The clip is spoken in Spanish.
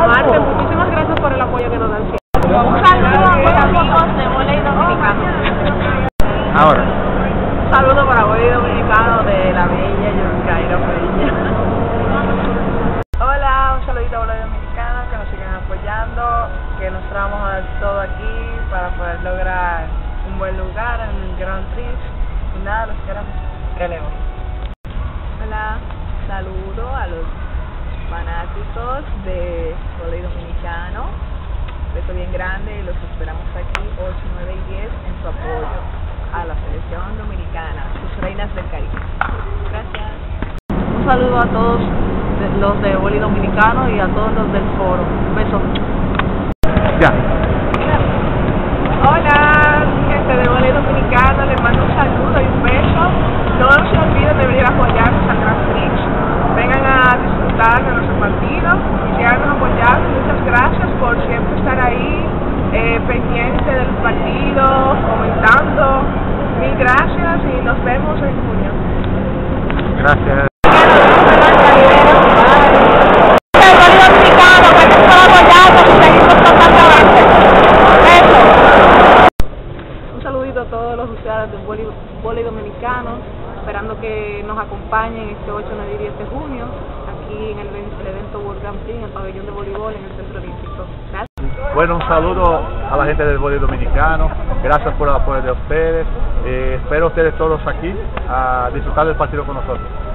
Marte, muchísimas gracias por el apoyo que nos dan siempre. Un saludo a mis amigos de Voley Dominicano. Ahora. Un saludo para Voley Dominicano de La Bella, Yorcaira Peña. Hola, un saludito a Voley Dominicano, que nos sigan apoyando, que nos vamos a dar todo aquí para poder lograr un buen lugar en el Grand Prix. Y nada, los queremos. Relevo. Hola, saludo a los fanáticos de Voley Dominicano. Beso bien grande y los esperamos aquí 8, 9 y 10 en su apoyo a la selección dominicana, sus reinas del Caribe. Gracias. Un saludo a todos los de Voley Dominicano y a todos los del foro. Un beso. Ya. Hola, gente de Voley Dominicano, les mando un saludo y un beso. No se olviden de venir a apoyarnos al Grand Prix. Vengan a disfrutar de nuestro partido y sigan apoyando. Muchas gracias por siempre estar ahí, pendiente del partido, comentando. Mil gracias y nos vemos en junio. Gracias. Un saludito a todos los usuarios de Voley Dominicano, esperando que nos acompañen este 8, 9 y 10 de junio, aquí en el evento World Grand Prix, en el pabellón de voleibol en el Centro Olímpico. Gracias. Bueno, un saludo a la gente del Voley Dominicano, gracias por el apoyo de ustedes, espero ustedes todos aquí a disfrutar del partido con nosotros.